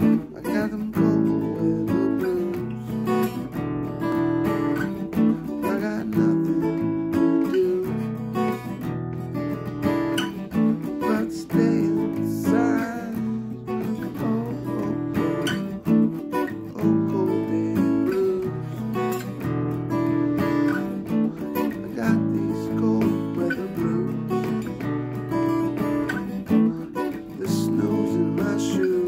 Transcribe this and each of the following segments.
I got them cold weather blues. I got nothing to do but stay inside. Oh, oh, oh, oh, cold day blues. I got these cold weather blues. The snow's in my shoes.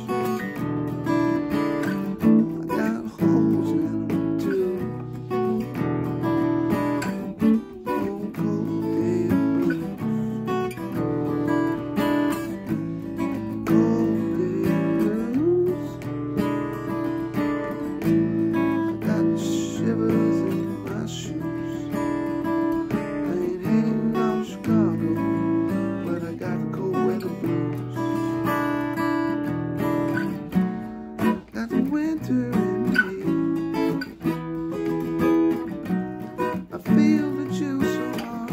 Winter in me, I feel the chill so hard.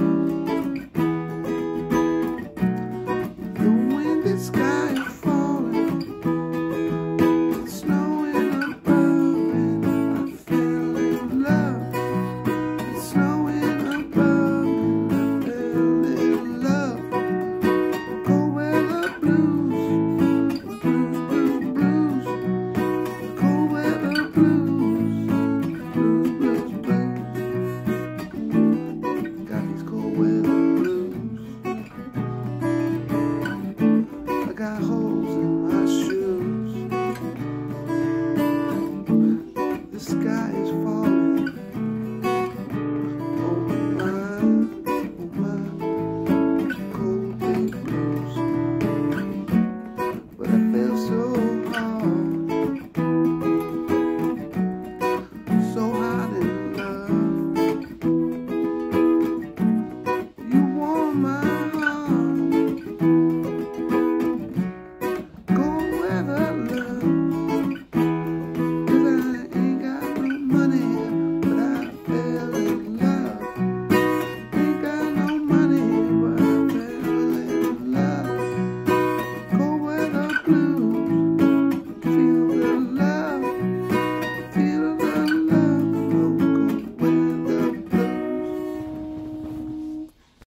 The wind and sky are falling, it's snowing above, and I fell in love. It's snowing above, and I fell in love. Cold weather blues, blues, blues, blues. Cold weather blues, blues, blues, blues. Got these cold weather blues. I got holes in my shoes. The sky is falling. Oh my, cold day blues. But I feel so hard. So hot in love, you warm my heart. Cold weather love, 'cause I ain't got no money.